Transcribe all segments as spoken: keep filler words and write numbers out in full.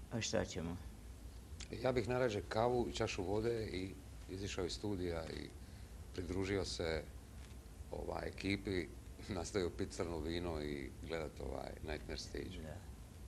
A šta ćemo? Ja bih najrađe kavu i čašu vode i izišao iz studija i pridružio se ovaj, ekipi, nastavio piti crno vino i gledat ovaj Nightmare Stage. Da.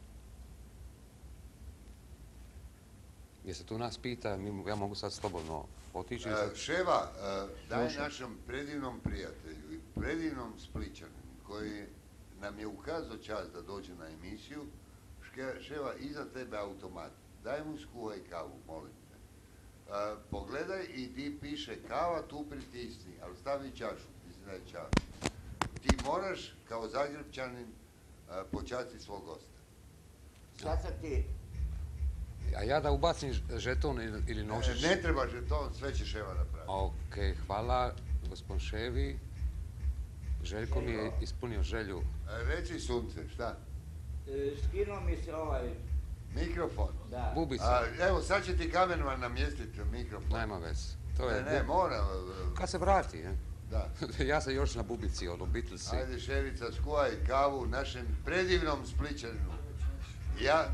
Gdje se tu nas pita, mi, ja mogu sad slobodno otići. Uh, Ševa, uh, daj našem predivnom prijatelju i predivnom Splićaninu koji nam je ukazao čas da dođe na emisiju. Ške, Ševa, iza tebe automat. Daj mu skuvaj kavu, molim te. Uh, pogledaj i ti piše kava, tu pritisni, ali stavi čašu, mislim da je čaša. Ti moraš kao Zagrepčanin uh, počasti svog gosta. Sad sam ti... A ja da ubacim žeton ili, ili nožić? Ne treba žeton, sve će Ševa napraviti. Ok, hvala gospod Ševi. Željko mi je ispunio želju. E, reci sunce, šta? E, skinuo mi se ovaj... Mikrofon. Da. Bubica. A, evo, sad će ti kamerman namjestiti mikrofon. Nema veze. To je Ne, ne, bub- mora. Kad se vrati, je? Da. Ja sam još na bubici, ono, Beatlesi. Ajde, Ševica, skuvaj kavu našem predivnom Splićaninu. Ja...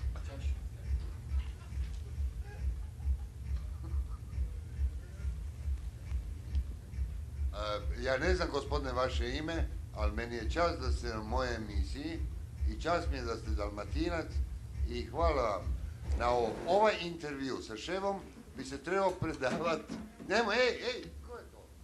Ja ne znam, gospodine, vaše ime, ali meni je čast da ste na mojoj emisiji i čast mi je da ste Dalmatinac i hvala vam na ovo. Ovaj intervju sa Ševom bi se trebao predavati... Nemo, ej, ej, ko je to?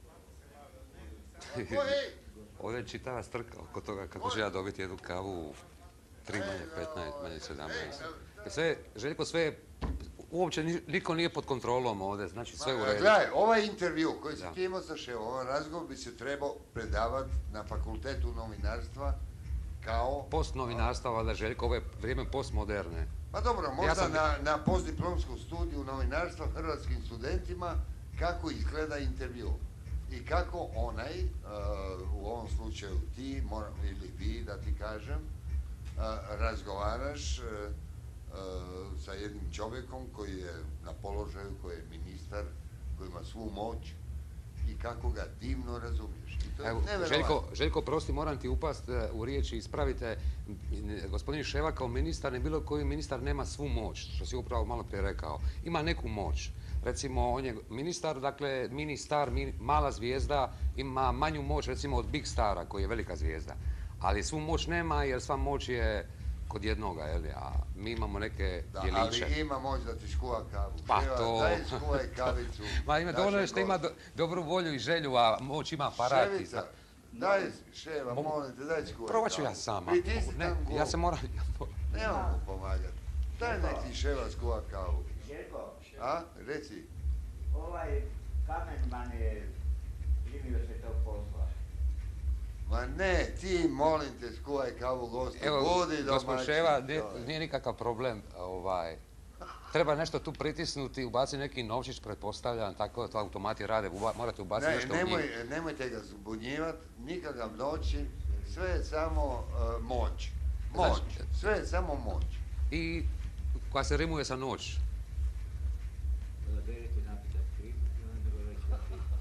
Ko je, ej? Ovdje je čitava strka oko toga kako ću ja dobiti jednu kavu u tri manje petnaest, manje sedamnaest. Sve, Željko, sve, uopće ni- niko nije pod kontrolom ovdje, znači sve u redu. Gledaj, ovaj intervju koji si Da. ti imao sa Ševom, ovaj razgovor bi se trebao predavati na fakultetu novinarstva kao... Post novinarstva, valjda Željko, ovo je vrijeme postmoderne. Pa dobro, možda Ja sam- na, na postdiplomskom studiju novinarstva hrvatskim studentima kako izgleda intervju i kako onaj, uh, u ovom slučaju ti, moram, ili vi da ti kažem, uh, razgovaraš uh, uh, sa jednim čovjekom koji je na položaju, koji je ministar, koji ima svu moć i kako ga divno razumiješ. I to je Evo, nevjerovatno. Željko, Željko, prosti, moram ti upast e, u riječi, ispravite. M, Gospodin Ševa kao ministar, ne bilo koji ministar nema svu moć, što si upravo malo prije rekao. Ima neku moć. Recimo, on je ministar, dakle, mini star, mini- mala zvijezda, ima manju moć, recimo, od Big Stara, koji je velika zvijezda. Ali svu moć nema, jer sva moć je kod jednoga, jel? A mi imamo neke Da, djeliće. ali ima moć da ti skuva kavu. Pa Ševa, to- daj skuvaj kavicu. Ma ima dovoljno je što ima našem do- dobru volju i želju, a moć ima aparat. i Ševica, za- daj Ševa, Mogu- molim te, daj skuvaj Probat ću kavu. ja sama. Pritisni Ne, tam ja gol. se moram... Nemam mu pomagati. Daj neki Ševa skuva kavu. Željko, A? Reci. ovaj kamenman je primio se tog posla. Ma ne, ti molim te skuvaj kavu gostu. Evo, Budi gospod domaćin, Ševa, nije, to je. nije nikakav problem. Ovaj, treba nešto tu pritisnuti, ubaciti neki novčić, pretpostavljam, tako to automati rade, uba- morate ubaciti Ne, nešto u nemoj, njih. nemojte ga zbunjivati, nikakav noći, sve je samo uh, moć. Moć, Znači- sve je samo moć. I koja se rimuje sa noć. Odaberite napitak krip i onda ga već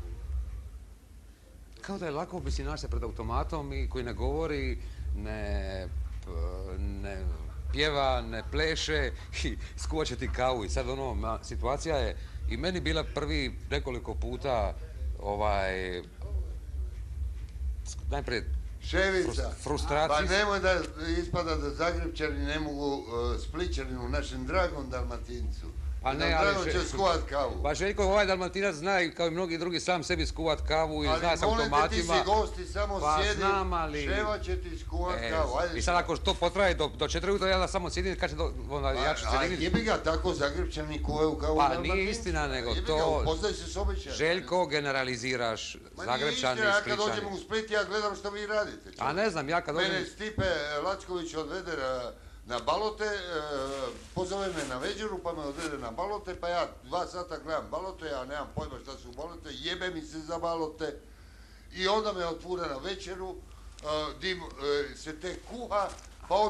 Kao da je lako bi si naći se pred automatom i koji ne govori, ne, p- ne pjeva, ne pleše i skuvat će ti kavu. I sad ono, ma, situacija je i meni bila prvi nekoliko puta ovaj, najprije Ševica, Frus- frustracija. pa nemoj da ispada da Zagrepčani ne mogu uh, Splićaninu, našem dragom Dalmatincu. Pa I ne, nam ali drago će Željko- skuvat kavu. Pa Željko, ovaj Dalmatinac zna i kao i mnogi drugi sam sebi skuvat kavu i zna s Ali molim te, ti automatima. si gost i samo Pa sjedi, znam, ali- Ševa će ti skuvat E, kavu. Ajde, I sad Ševa. ako to potraje do, do četiri ujutro, ja da samo sjedim, kad će do, onda ja ću A, se a dignuti. jebi ga tako Zagrepčani kuvaju kavu Pa Dalmatincu. nije istina, nego Jebi to- ga, upoznaj se s običajem. Željko, generaliziraš, Ma nije Zagrepčani istina, i ja kad dođem Splićani. u Split, ja gledam što vi radite. A ne znam, ja kad dođem... Mene Stipe Lacković odvede na, na balote, e, pozove me na večeru pa me odvede na balote, pa ja dva sata gledam balote, ja nemam pojma šta su balote, jebe mi se za balote i onda me otvore na večeru, e, dim e, se tek kuha, pa onda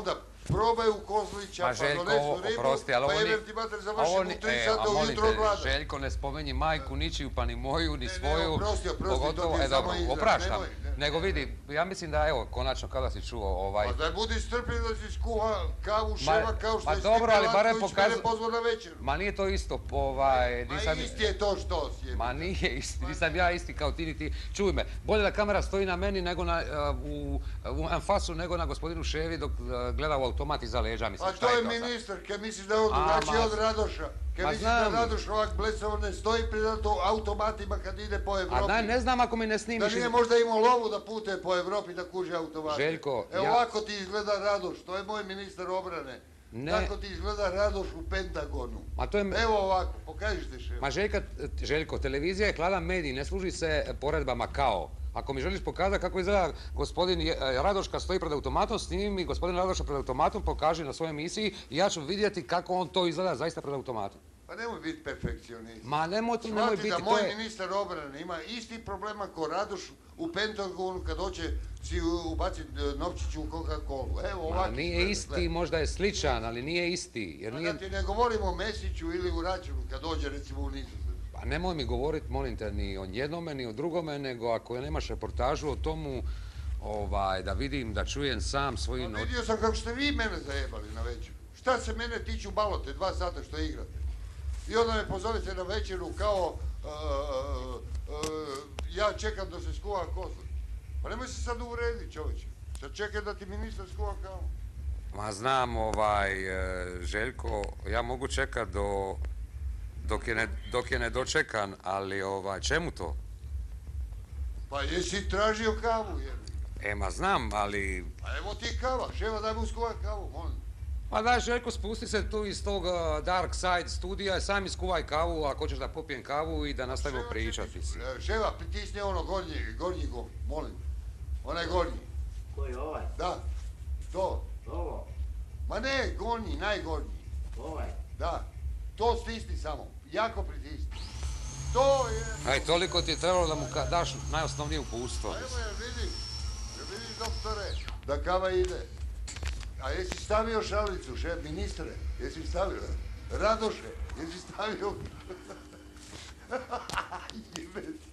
probaju Kozlića, Ma pa Željko, donesu ribu, oprosti, ali pa ovo ni- jebem ti mater a završim ovo u ni- tri e, sata a molim ujutro te, gladan. Željko, ne spominji majku ničiju, pa ni moju, ni Ne, ne, svoju. oprosti, oprosti, to pogotovo, ti je e, dobro, samo izraz, opraštam. nemoj, ne, Nego ne, vidi, ja mislim da, evo, konačno kada si čuo ovaj... Pa daj budi strpljen da si skuha kavu ševa kao što ma je dobro, ali barem Stipe pokazu- mene pozvao na večeru. Ma nije to isto, ovaj... Ma nisam- isti je to što si. Ma nije isti, nisam ja isti kao ti ni ti. Čuj me, bolje da kamera stoji na meni nego na, uh, u, u anfasu nego na gospodinu Ševi dok uh, gleda u automat iza leđa. Mislim, A šta to je sad? ministar, kaj misliš da je on A, drugačiji ma- od Radoša? Kaj ma misliš da znam. Radoš ovak blesav ne stoji pred auto- automatima kad ide po Evropi? A ne, ne znam ako mi ne Da snimiš... nije iz- možda imao lovu da putuje po Evropi da kuže automate. Željko, Evo ja- ovako ti izgleda Radoš, to je moj ministar obrane. Ne. Tako ti izgleda Radoš u Pentagonu. Ma to je... Evo ovako, pokažite šef. Ma Željka, Željko, televizija je hladan medij, ne služi se poredbama kao. Ako mi želiš pokazati kako izgleda gospodin Je- Radoš kad stoji pred automatom, snimi mi gospodin Radoša pred automatom, pokaži na svojoj emisiji i ja ću vidjeti kako on to izgleda zaista pred automatom. Pa nemoj biti perfekcionist. Ma nemoj, nemoj Shvati biti, da to moj je... ministar obrane ima isti problema ko Radoš u Pentagonu kad hoće si ubaciti novčić u Coca-Colu. Evo Ma ovako. nije isti, možda je sličan, ali nije isti. Jer nije... Da ti ne govorimo o Mesiću ili u Račanu kad dođe recimo u Nizozemsku. Pa nemoj mi govoriti, molim te, ni o jednome, ni o drugome, nego ako nemaš reportažu o tomu, ovaj, da vidim, da čujem sam svojim... Pa vidio sam kako ste vi mene zajebali na večeru. Šta se mene tiču balote, dva sata što igrate. I onda me pozovete na večeru kao uh, uh, uh, ja čekam da se skuva kozla. Pa nemoj se sad uvrediti čovječe. Sad čekaj da ti ministar skuva kao. Ma znam, ovaj, e, Željko, ja mogu čekat do, dok je, ne, dok je nedočekan, ali ovaj, čemu to? Pa jesi tražio kavu jebi. E, ma znam, ali... Pa evo ti kava, ševa daj mu skuva kavu, molim. Pa daj Željko, spusti se tu iz tog uh, Dark Side studija i sam iskuvaj kavu, ako hoćeš da popijem kavu i da nastavimo Ševa, pričati. čekaj, mislim. e, Ševa, pritisni ono gornji, gornji gom, molim. Onaj gornji. Koji je ovaj? Da, to. Ovo? Ma ne, gornji, najgornji. Ovaj? Da, to stisni samo, jako pritisni. To je... Aj, toliko ti je trebalo da mu ka- daš najosnovnije uputstvo. Pa evo je, vidi, jel vidiš doktore, da kava ide. A jesi stavio šalicu, šef ministre, jesi stavio? Radoše, jesi stavio? Jebe ti.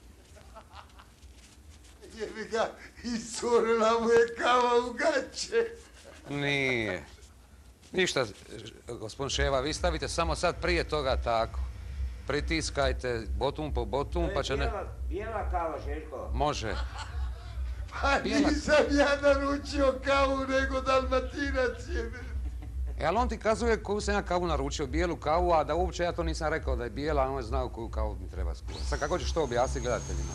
Jebi ga, iscurila mu je kava u gaće. Nije. Ništa, gospodin Ševa, vi stavite samo sad prije toga tako. Pritiskajte botun po botun, To pa je će ne... bijela, bijela kava, Željko. Može. Pa Bijela- nisam ja naručio kavu, nego dalmatinac jebe. E, ali on ti kazuje koju sam ja kavu naručio, bijelu kavu, a da uopće ja to nisam rekao da je bijela, a on je znao koju kavu mi treba skuvati. Sad kako ćeš to objasniti gledateljima?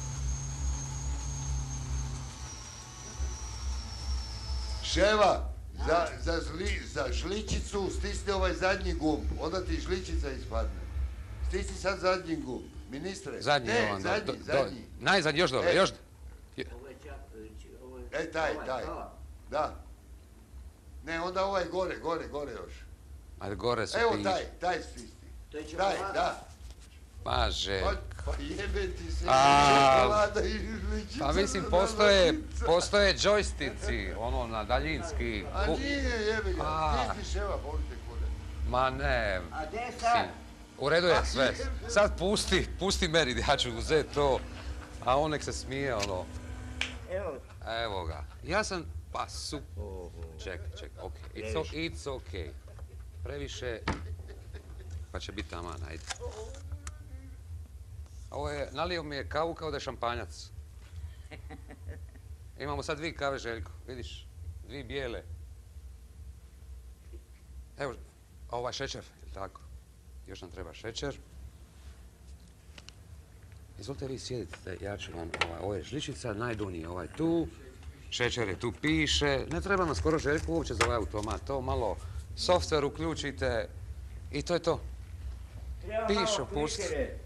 Ševa, za, za, žli, za žličicu stisni ovaj zadnji gumb, onda ti žličica ispadne. Stisni sad zadnji gumb, ministre. Zadnji ne, je on. do- zadnji, do- do- zadnji. najzadnji, još dobro, E. još... Ovo je čak, či- ovo je... E, taj, ovaj, taj. kava. Da. Ne, onda ovaj gore, gore, gore još. Ajde, gore se Evo piše. taj, taj stisni. To je Taj, čokolada. da. Pa, Željko. Pa, pa jebe ti se A, čokolada i žličica. Pa mislim, za postoje, dalmatinca. postoje džojstici, ono, na daljinski. A Ku- nije, jebe ga. A. Stisni ševa, bolite kure. Ma ne, A gdje je sad? u redu je sve. Sad pusti, pusti meni, ja ću uzeti to. A on nek se smije, ono. Evo, Evo ga. Ja sam, pa su... Čekaj, čekaj, ok. It's, o- it's ok. Previše, pa će biti taman, ajde. Ovo je, nalio mi je kavu kao da je šampanjac. Imamo sad dvije kave, Željko, vidiš? Dvije bijele. Evo, ovaj šećer, je li tako? Još nam treba šećer. Izvolite vi sjedite, ja ću vam, ovaj, ovo je žličica, najdunji ovaj tu. Šećer je tu piše, ne treba nam skoro Željko uopće za ovaj automat, to malo software uključite i to je to. treba Piše, malo pusti. klikere.